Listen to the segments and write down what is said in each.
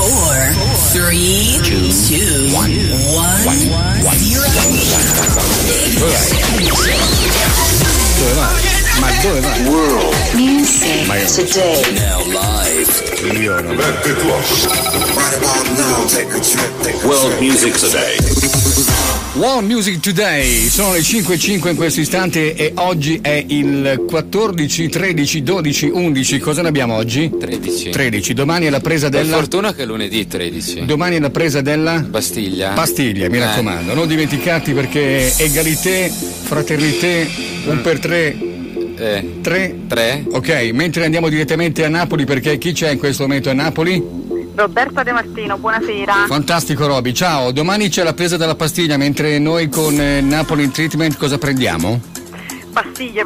4, 3, 2, 1, 0. Ma dove vai? World Music Today. Now live. Io non World Music Today. World Music Today, sono le 5:05 in questo istante e oggi è il 14, 13, 12, 11. Cosa ne abbiamo oggi? 13. Domani è la presa della... Per fortuna che è lunedì 13. Domani è la presa della... Pastiglia, mi raccomando. Non dimenticarti perché egalité, fraternité, un per tre... Tre? Ok, mentre andiamo direttamente a Napoli perché chi c'è in questo momento a Napoli? Roberta De Martino, buonasera. Fantastico Roby, ciao. Domani c'è la presa della pastiglia, mentre noi con Napoli in Treatment cosa prendiamo? Pastiglie.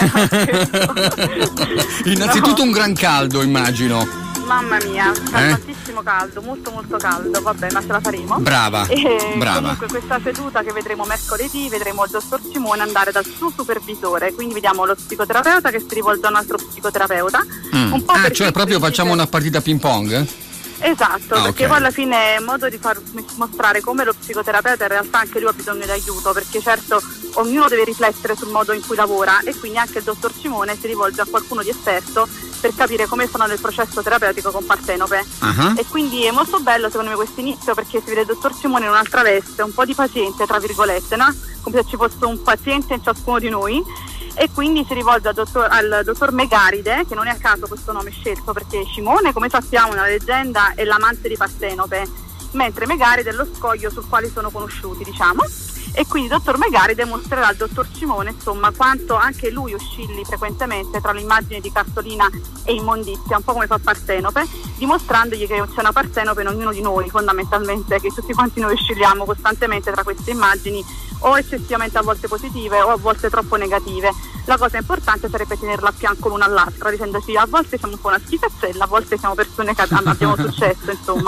Innanzitutto un gran caldo, immagino. Mamma mia, fa tantissimo caldo, molto caldo, vabbè, ma ce la faremo. Brava. Comunque questa seduta che vedremo mercoledì, vedremo il dottor Simone andare dal suo supervisore, quindi vediamo lo psicoterapeuta che si rivolge a un altro psicoterapeuta. Un po' cioè proprio facciamo una partita ping pong? Esatto, perché poi alla fine è un modo di far mostrare come lo psicoterapeuta in realtà anche lui ha bisogno di aiuto, perché certo ognuno deve riflettere sul modo in cui lavora e quindi anche il dottor Simone si rivolge a qualcuno di esperto per capire come sono nel processo terapeutico con Partenope. E quindi è molto bello secondo me questo inizio perché si vede il dottor Simone in un'altra veste, un po' di paziente tra virgolette, no? Come se ci fosse un paziente in ciascuno di noi. E quindi si rivolge al dottor Megaride, che non è a caso questo nome scelto perché Simone, come sappiamo nella leggenda, è l'amante di Partenope, mentre Megaride è lo scoglio sul quale sono conosciuti, diciamo. E quindi il dottor Megaride mostrerà al dottor Simone insomma quanto anche lui oscilli frequentemente tra l'immagine di cartolina e immondizia, un po' come fa Partenope, dimostrandogli che c'è una Partenope in ognuno di noi fondamentalmente, che tutti quanti noi oscilliamo costantemente tra queste immagini o eccessivamente a volte positive o a volte troppo negative. La cosa importante sarebbe tenerla a fianco l'una all'altra, dicendosi a volte siamo un po' una schifazzella, a volte siamo persone che abbiamo successo, insomma.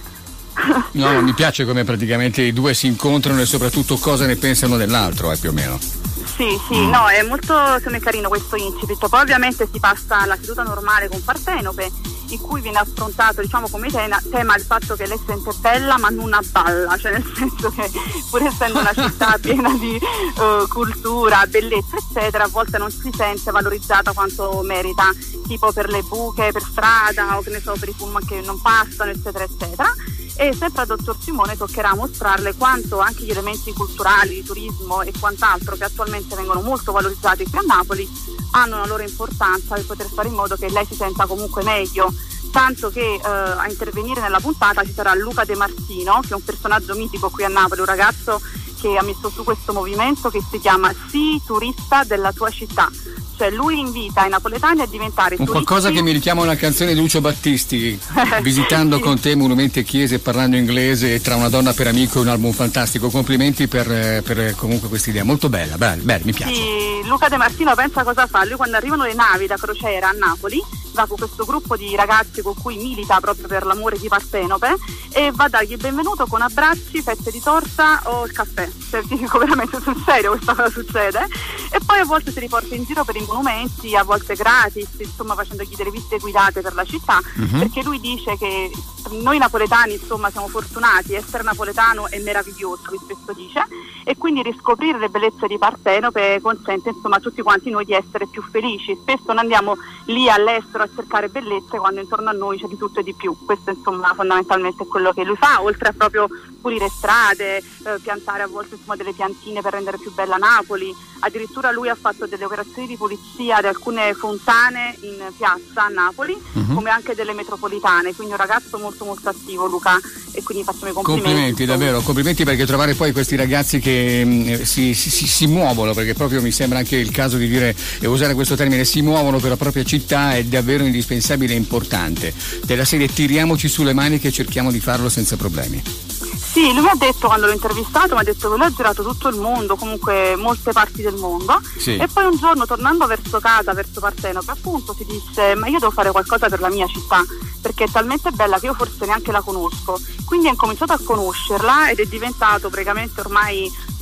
No, mi piace come praticamente i due si incontrano e soprattutto cosa ne pensano dell'altro, più o meno. Sì, no, è molto carino questo incipit. Poi ovviamente si passa alla seduta normale con Partenope, in cui viene affrontato, diciamo, come tema il fatto che lei si sente bella ma non balla, cioè nel senso che pur essendo una città piena di cultura, bellezza eccetera, a volte non si sente valorizzata quanto merita, tipo per le buche per strada o che ne so, per i pullman che non passano eccetera eccetera. E sempre al dottor Simone toccherà mostrarle quanto anche gli elementi culturali, di turismo e quant'altro che attualmente vengono molto valorizzati qui a Napoli hanno una loro importanza per poter fare in modo che lei si senta comunque meglio, tanto che a intervenire nella puntata ci sarà Luca De Martino, che è un personaggio mitico qui a Napoli, un ragazzo che ha messo su questo movimento che si chiama Sii turista della tua città. Cioè lui invita i napoletani a diventare turisti. Qualcosa che mi richiama una canzone di Lucio Battisti, visitando con te monumenti e chiese, parlando inglese, tra una donna per amico, un album fantastico. Complimenti per comunque questa idea, molto bella, mi piace. Sì, Luca De Martino pensa cosa fa, lui quando arrivano le navi da crociera a Napoli va con questo gruppo di ragazzi con cui milita proprio per l'amore di Partenope e va a dargli il benvenuto con abbracci, fette di torta o il caffè, cioè ti dico veramente sul serio questa cosa succede, e poi a volte si riporta in giro per i monumenti, a volte gratis, insomma facendogli delle visite guidate per la città, perché lui dice che noi napoletani insomma siamo fortunati, essere napoletano è meraviglioso, lui spesso dice, e quindi riscoprire le bellezze di Partenope consente insomma a tutti quanti noi di essere più felici. Spesso non andiamo lì all'estero a cercare bellezze quando intorno a noi c'è di tutto e di più. Questo insomma fondamentalmente è quello che lui fa, oltre a proprio pulire strade, piantare a volte insomma delle piantine per rendere più bella Napoli. Addirittura lui ha fatto delle operazioni di pulizia di alcune fontane in piazza a Napoli, come anche delle metropolitane, quindi un ragazzo molto attivo, Luca, e quindi facciamo i complimenti. Complimenti, davvero, complimenti, perché trovare poi questi ragazzi che si muovono, perché proprio mi sembra anche il caso di dire e usare questo termine, si muovono per la propria città, è davvero indispensabile e importante. Della serie tiriamoci sulle maniche e cerchiamo di farlo senza problemi. Sì, lui mi ha detto, quando l'ho intervistato, mi ha detto che lui ha girato tutto il mondo, comunque molte parti del mondo, sì. E poi un giorno tornando verso casa, verso Partenope, appunto si disse: ma io devo fare qualcosa per la mia città, perché è talmente bella che io forse neanche la conosco. Quindi ha incominciato a conoscerla ed è diventato praticamente ormai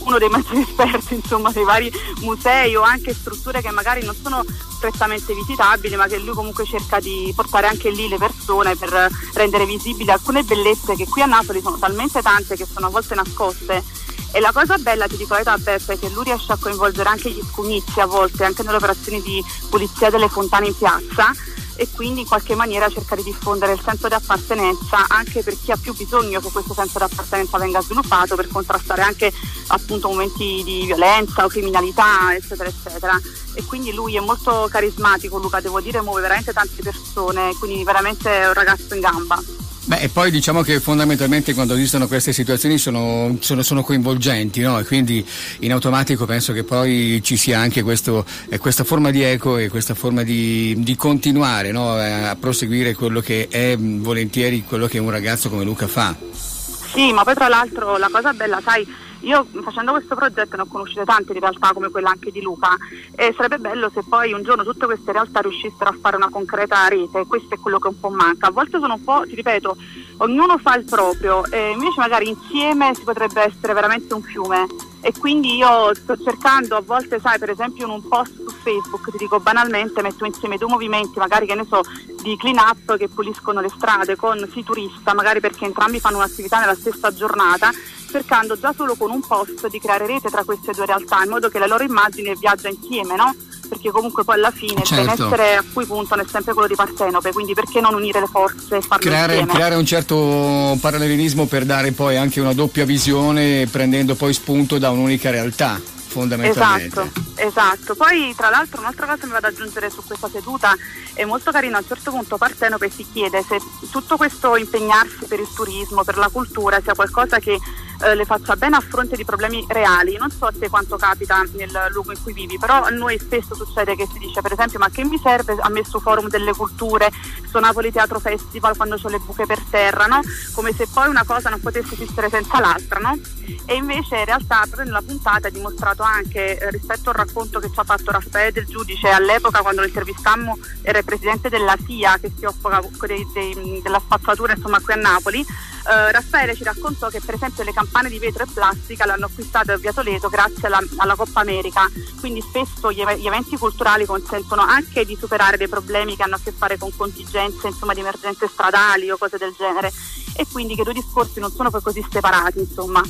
uno dei maggiori esperti, insomma, dei vari musei o anche strutture che magari non sono strettamente visitabili, ma che lui comunque cerca di portare anche lì le persone per rendere visibili alcune bellezze che qui a Napoli sono talmente tante che sono a volte nascoste. E la cosa bella, ti dico la verità, Beppe, è che lui riesce a coinvolgere anche gli scumizi a volte, anche nelle operazioni di pulizia delle fontane in piazza, e quindi in qualche maniera cerca di diffondere il senso di appartenenza anche per chi ha più bisogno che questo senso di appartenenza venga sviluppato, per contrastare anche appunto momenti di violenza o criminalità, eccetera eccetera. E quindi lui è molto carismatico, Luca, devo dire, muove veramente tante persone, quindi veramente è un ragazzo in gamba. Beh, e poi diciamo che fondamentalmente quando esistono queste situazioni sono coinvolgenti, no? E quindi in automatico penso che poi ci sia anche questa forma di eco e questa forma di continuare, no? A proseguire quello che è volentieri quello che un ragazzo come Luca fa. Sì, ma poi tra l'altro la cosa bella, sai, io facendo questo progetto ne ho conosciute tante in realtà come quella anche di Luca, e sarebbe bello se poi un giorno tutte queste realtà riuscissero a fare una concreta rete. Questo è quello che un po' manca. A volte sono un po', ti ripeto, ognuno fa il proprio, e invece magari insieme si potrebbe essere veramente un fiume. E quindi io sto cercando a volte, sai, per esempio in un post su Facebook, ti dico banalmente, metto insieme due movimenti, magari che ne so, di clean up che puliscono le strade con Sì Turista, magari perché entrambi fanno un'attività nella stessa giornata, cercando già solo con un post di creare rete tra queste due realtà, in modo che la loro immagine viaggia insieme, no? Perché comunque poi alla fine il benessere a cui puntano è sempre quello di Partenope, quindi perché non unire le forze e farlo insieme? Creare un certo parallelismo per dare poi anche una doppia visione, prendendo poi spunto da un'unica realtà, fondamentalmente. Esatto. Poi tra l'altro un'altra cosa mi vado ad aggiungere su questa seduta, è molto carino, a un certo punto Partenope si chiede se tutto questo impegnarsi per il turismo, per la cultura, sia qualcosa che le faccia bene a fronte di problemi reali. Non so a te quanto capita nel luogo in cui vivi, però a noi spesso succede che si dice, per esempio, ma che mi serve a me su Forum delle Culture, su Napoli Teatro Festival, quando c'ho le buche per terra, no? Come se poi una cosa non potesse esistere senza l'altra, no? E invece in realtà proprio nella puntata ha dimostrato anche, rispetto al racconto che ci ha fatto Raffaele Del Giudice all'epoca quando lo intervistammo, era il presidente della SIA che si occupa della spazzatura, insomma, qui a Napoli. Raffaele ci raccontò che per esempio le campane di vetro e plastica l'hanno acquistate a Via Toledo grazie alla Coppa America, quindi spesso gli eventi culturali consentono anche di superare dei problemi che hanno a che fare con contingenze, insomma, di emergenze stradali o cose del genere, e quindi che i due discorsi non sono poi così separati, insomma.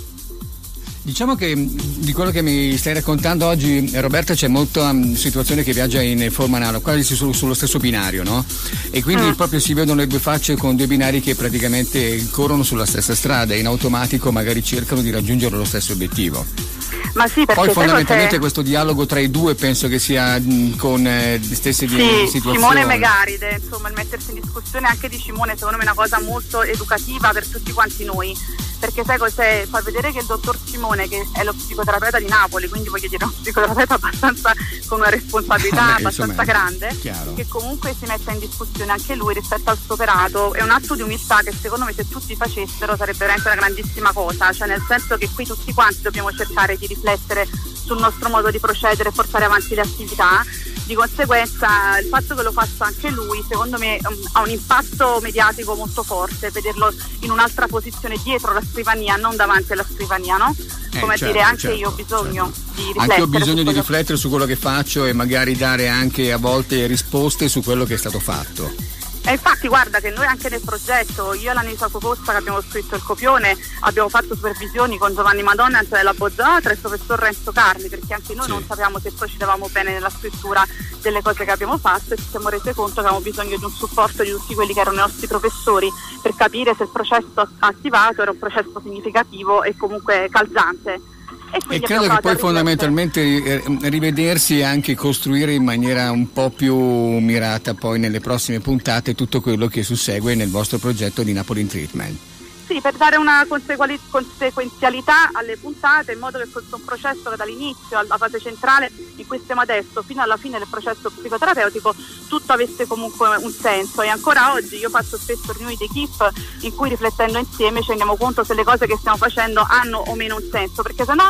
Diciamo che di quello che mi stai raccontando oggi, Roberta, c'è molta situazione che viaggia in forma analoga, quasi sullo stesso binario, no? E quindi proprio si vedono le due facce con due binari che praticamente corrono sulla stessa strada e in automatico magari cercano di raggiungere lo stesso obiettivo. Ma sì, perché poi fondamentalmente questo dialogo tra i due penso che sia con le stesse situazioni. Simone Megaride, insomma, il mettersi in discussione anche di Simone secondo me è una cosa molto educativa per tutti quanti noi, perché sai cos'è? Fa vedere che il dottor Simone, che è lo psicoterapeuta di Napoli, quindi voglio dire uno psicoterapeuta abbastanza con una responsabilità abbastanza grande, chiaro, che comunque si metta in discussione anche lui rispetto al suo operato, è un atto di umiltà che secondo me se tutti facessero sarebbe veramente una grandissima cosa, cioè nel senso che qui tutti quanti dobbiamo cercare di riflettere sul nostro modo di procedere e portare avanti le attività. Di conseguenza il fatto che lo faccia anche lui secondo me ha un impatto mediatico molto forte, vederlo in un'altra posizione dietro la scrivania, non davanti alla scrivania, no? Come certo, dire, anche certo, io ho bisogno di riflettere. Anche ho bisogno di riflettere su quello che faccio e magari dare anche a volte risposte su quello che è stato fatto. E infatti guarda che noi anche nel progetto, io e l'Anisa Costa che abbiamo scritto il copione, abbiamo fatto supervisioni con Giovanni Madonna, Antonella Boggiatra e il professor Renzo Carli, perché anche noi non sappiamo se poi ci davamo bene nella scrittura delle cose che abbiamo fatto, e ci siamo resi conto che avevamo bisogno di un supporto di tutti quelli che erano i nostri professori per capire se il processo attivato era un processo significativo e comunque calzante. E credo che poi fondamentalmente rivedersi e anche costruire in maniera un po' più mirata poi nelle prossime puntate tutto quello che sussegue nel vostro progetto di Napoli in Treatment. Sì, per dare una conseguenzialità alle puntate, in modo che questo è un processo che dall'inizio alla fase centrale in cui stiamo adesso fino alla fine del processo psicoterapeutico tutto avesse comunque un senso. E ancora oggi io faccio spesso riunioni di equip in cui riflettendo insieme ci rendiamo conto se le cose che stiamo facendo hanno o meno un senso, perché sennò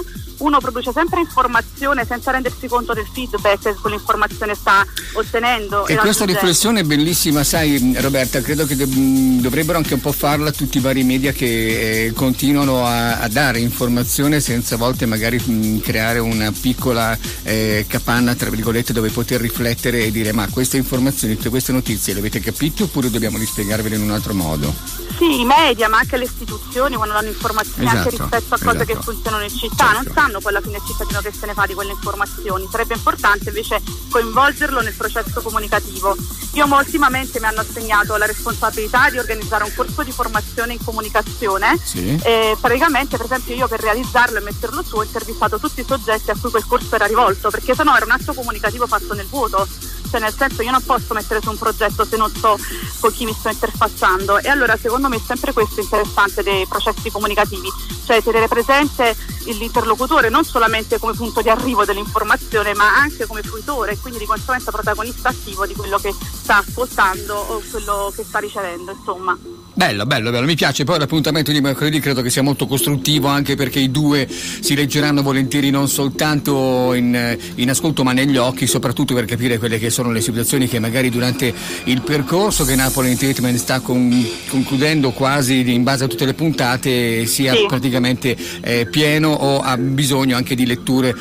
uno produce sempre informazione senza rendersi conto del feedback che quell'informazione sta ottenendo. E questa riflessione è bellissima, sai Roberta, credo che dovrebbero anche un po' farla tutti i vari media che continuano a dare informazione senza a volte magari creare una piccola capanna tra virgolette dove poter riflettere e dire ma queste informazioni, tutte queste notizie le avete capite oppure dobbiamo rispiegarvele in un altro modo? Sì, i media ma anche le istituzioni quando danno informazioni anche rispetto a cose che funzionano in città, non sanno poi alla fine il cittadino che se ne fa di quelle informazioni, sarebbe importante invece coinvolgerlo nel processo comunicativo. Io ultimamente mi hanno assegnato la responsabilità di organizzare un corso di formazione in comunicazione e praticamente per esempio io per realizzarlo e metterlo su ho intervistato tutti i soggetti a cui quel corso era rivolto, perché sennò era un atto comunicativo fatto nel vuoto, cioè nel senso io non posso mettere su un progetto se non so con chi mi sto interfacciando, e allora secondo me è sempre questo interessante dei processi comunicativi, cioè tenere presente l'interlocutore non solamente come punto di arrivo dell'informazione ma anche come fruitore e quindi di conseguenza protagonista attivo di quello che sta ascoltando o quello che sta ricevendo, insomma. Bello, mi piace. Poi l'appuntamento di mercoledì credo che sia molto costruttivo anche perché i due si leggeranno volentieri non soltanto in ascolto ma negli occhi, soprattutto per capire quelle che sono le situazioni che magari durante il percorso che Napoli in Treatment sta concludendo quasi in base a tutte le puntate sia praticamente pieno o ha bisogno anche di letture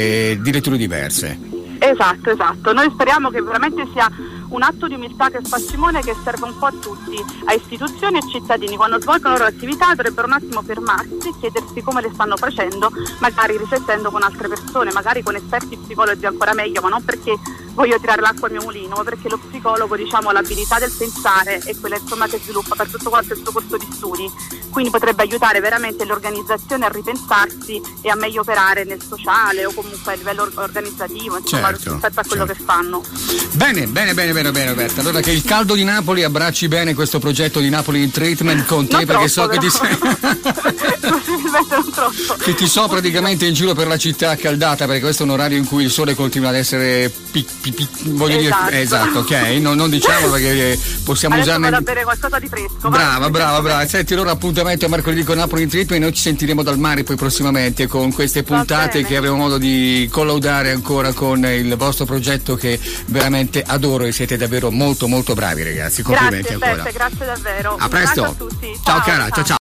diverse. Esatto, noi speriamo che veramente sia un atto di umiltà che fa Simone, che serve un po' a tutti, a istituzioni e cittadini. Quando svolgono le loro attività dovrebbero un attimo fermarsi e chiedersi come le stanno facendo, magari riflettendo con altre persone, magari con esperti psicologi ancora meglio, ma non perché voglio tirare l'acqua al mio mulino, ma perché lo psicologo, diciamo, ha l'abilità del pensare e quella insomma che sviluppa per tutto quanto il suo corso di studi, quindi potrebbe aiutare veramente le organizzazioni a ripensarsi e a meglio operare nel sociale o comunque a livello organizzativo, insomma, rispetto a quello che fanno. Bene Roberta, allora che il caldo di Napoli abbracci bene questo progetto di Napoli in Treatment con te, perché so che ti sei che ti so praticamente in giro per la città accaldata, perché questo è un orario in cui il sole continua ad essere voglio dire esatto, ok, non diciamo perché possiamo adesso usarne vado a bere qualcosa di fresco. Brava. Senti, allora appuntamento a mercoledì con Napoli in Treatment, noi ci sentiremo dal mare poi prossimamente con queste puntate che avremo modo di collaudare ancora con il vostro progetto che veramente adoro e siete davvero molto molto bravi ragazzi, complimenti ancora. Grazie davvero. A presto. Un bacio a tutti. Ciao cara, ciao.